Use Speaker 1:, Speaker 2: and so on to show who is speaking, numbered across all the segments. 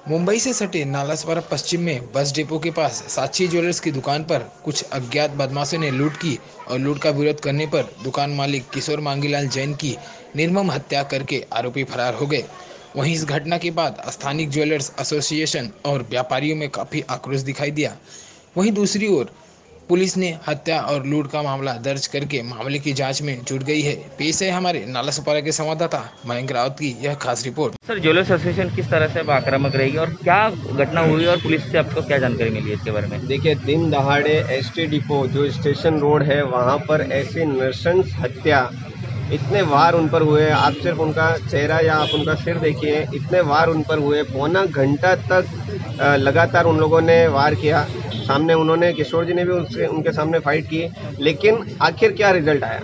Speaker 1: मुंबई से सटे नालासोपारा पश्चिम में बस डिपो के पास साक्षी ज्वेलर्स की दुकान पर कुछ अज्ञात बदमाशों ने लूट की और लूट का विरोध करने पर दुकान मालिक किशोर मांगीलाल जैन की निर्मम हत्या करके आरोपी फरार हो गए। वहीं इस घटना के बाद स्थानीय ज्वेलर्स एसोसिएशन और व्यापारियों में काफी आक्रोश दिखाई दिया। वहीं दूसरी ओर पुलिस ने हत्या और लूट का मामला दर्ज करके मामले की जांच में जुट गई है। पेश है हमारे नालासोपारा के संवाददाता मयंक रावत की यह खास रिपोर्ट।
Speaker 2: सर, ज्वेलर्स एसोसिएशन किस तरह से अब आक्रामक रहेगी और क्या घटना हुई और पुलिस से आपको क्या जानकारी मिली है इसके बारे में?
Speaker 3: देखिए, दिन दहाड़े एसटी डिपो जो स्टेशन रोड है वहाँ पर ऐसी नृशंस हत्या, इतने वार उन पर हुए, आप सिर्फ उनका चेहरा या आप उनका सिर देखिए, इतने वार उन पर हुए। पौना घंटा तक लगातार उन लोगों ने वार किया। सामने उन्होंने, किशोर जी ने भी उनके सामने फाइट की, लेकिन आखिर क्या रिजल्ट आया?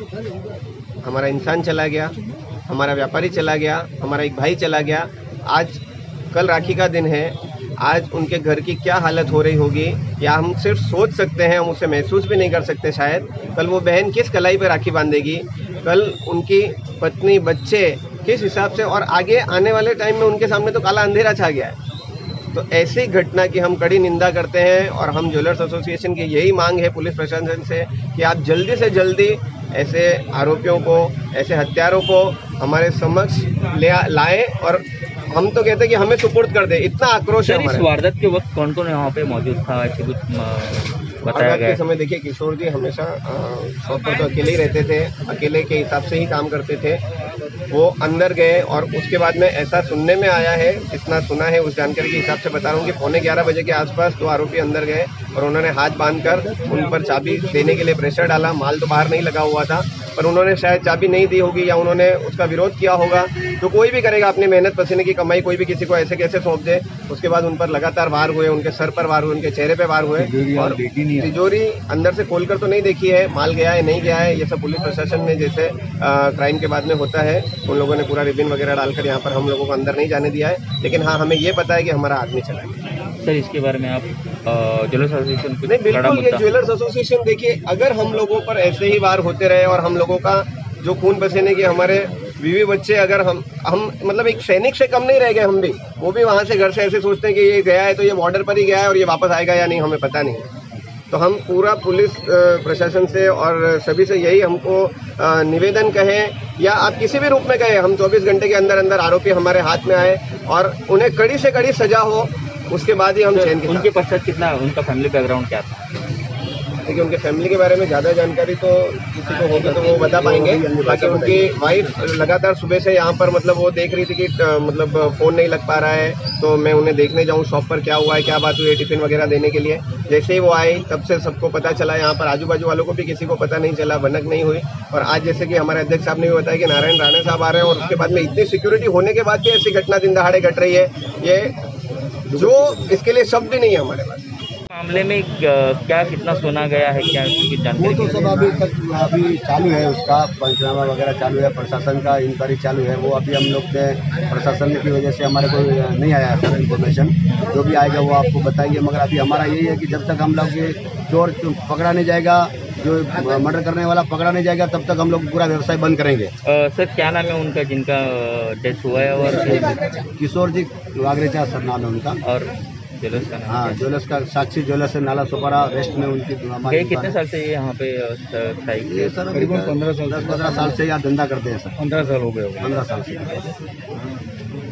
Speaker 3: हमारा इंसान चला गया, हमारा व्यापारी चला गया, हमारा एक भाई चला गया। आज कल राखी का दिन है, आज उनके घर की क्या हालत हो रही होगी या हम सिर्फ सोच सकते हैं, हम उसे महसूस भी नहीं कर सकते। शायद कल वो बहन किस कलाई पे राखी बांधेगी, कल उनकी पत्नी, बच्चे किस हिसाब से, और आगे आने वाले टाइम में उनके सामने तो काला अंधेरा छा गया है। तो ऐसी घटना की हम कड़ी निंदा करते हैं और हम ज्वेलर्स एसोसिएशन की यही मांग है पुलिस प्रशासन से कि आप जल्दी से जल्दी ऐसे आरोपियों को, ऐसे हत्यारों को हमारे समक्ष लाएं और हम तो कहते हैं कि हमें सुपुर्द कर दे। इतना आक्रोश है
Speaker 2: इस वारदात के वक्त कौन कौन यहाँ पे मौजूद था, ऐसे कुछ बताया गया?
Speaker 3: के समय देखिए, किशोर जी हमेशा शॉप पर तो अकेले ही रहते थे, अकेले के हिसाब से ही काम करते थे। वो अंदर गए और उसके बाद में ऐसा सुनने में आया है, जितना सुना है उस जानकारी के हिसाब से बता रहा हूँ कि पौने 11 बजे के आसपास 2 आरोपी अंदर गए और उन्होंने हाथ बांधकर उन पर चाबी देने के लिए प्रेशर डाला। माल तो बाहर नहीं लगा हुआ था, पर उन्होंने शायद चाबी नहीं दी होगी या उन्होंने उसका विरोध किया होगा। तो कोई भी करेगा अपनी मेहनत पसीने की कमाई, कोई भी किसी को ऐसे कैसे सौंप दे। उसके बाद उन पर लगातार वार हुए, उनके सर पर वार हुए, उनके चेहरे पे वार हुए और तिजोरी अंदर से खोलकर तो नहीं देखी है, माल गया है नहीं गया है, ये सब पुलिस प्रशासन ने जैसे क्राइम के बाद में होता है, उन लोगों ने पूरा रिबिन वगैरह डालकर यहाँ पर हम लोगों को अंदर नहीं जाने दिया है। लेकिन हाँ, हमें ये पता है कि हमारा आदमी चला गया।
Speaker 2: सर, इसके बारे में आप ज्वेलर्स एसोसिएशन को?
Speaker 3: नहीं, बिल्कुल, ये ज्वेलर्स एसोसिएशन, देखिए, अगर हम लोगों पर ऐसे ही वार होते रहे और हम लोगों का जो खून पसीने के हमारे बीवी बच्चे, अगर हम मतलब एक सैनिक से कम नहीं रह गए, हम भी, वो भी वहां से घर से ऐसे सोचते हैं कि ये गया है तो ये बॉर्डर पर ही गया है और ये वापस आएगा या नहीं हमें पता नहीं। तो हम पूरा पुलिस प्रशासन से और सभी से यही हमको निवेदन कहें या आप किसी भी रूप में कहें, हम 24 घंटे के अंदर अंदर आरोपी हमारे हाथ में आए और उन्हें कड़ी से कड़ी सजा हो, उसके बाद ही हम चैन के।
Speaker 2: उनके पश्चात कितना, उनका फैमिली बैकग्राउंड क्या था?
Speaker 3: देखिए, उनके फैमिली के बारे में ज़्यादा जानकारी तो किसी को होगी तो वो बता पाएंगे। बाकी उनकी वाइफ लगातार सुबह से यहाँ पर, मतलब वो देख रही थी कि मतलब फ़ोन नहीं लग पा रहा है, तो मैं उन्हें देखने जाऊँ शॉप पर क्या हुआ है, क्या बात हुई है, टिफ़िन वगैरह देने के लिए। जैसे ही वो आई तब से सबको पता चला, यहाँ पर आजू बाजू वालों को भी किसी को पता नहीं चला, भनक नहीं हुई। और आज जैसे कि हमारे अध्यक्ष साहब ने भी बताया कि नारायण राणे साहब आ रहे हैं और उसके बाद में इतनी सिक्योरिटी होने के बाद भी ऐसी घटना दिन दहाड़े घट रही है, ये जो इसके लिए शब्द नहीं है हमारे पास।
Speaker 2: मामले में क्या कितना सोना गया है, क्या उसकी जानकारी?
Speaker 4: वो तो सब अभी चालू है, उसका पंचनामा वगैरह चालू है, प्रशासन का इंक्वायरी चालू है। वो अभी हम लोग के प्रशासन की वजह से हमारे को नहीं आया सर इन्फॉर्मेशन, जो भी आएगा वो आपको बताएंगे। मगर अभी हमारा यही है कि जब तक हम लोग ये चोर पकड़ा नहीं जाएगा, जो मर्डर करने वाला पकड़ा नहीं जाएगा, तब तक हम लोग पूरा व्यवसाय बंद करेंगे।
Speaker 2: सर, क्या नाम है उनका जिनका डेथ हुआ है? और
Speaker 4: किशोर जी वागरेचा सर नाम है उनका।
Speaker 2: और ज्वेलर्स का नाम?
Speaker 4: हाँ, ज्वेलर्स का साक्षी ज्वेलर्स है, नालासोपारा वेस्ट में उनकी।
Speaker 2: कितने साल से ये यहाँ पे
Speaker 4: ये सर करीबन 15 साल से यहाँ धंधा करते हैं सर।
Speaker 2: 15 साल हो गए?
Speaker 4: 15 साल से।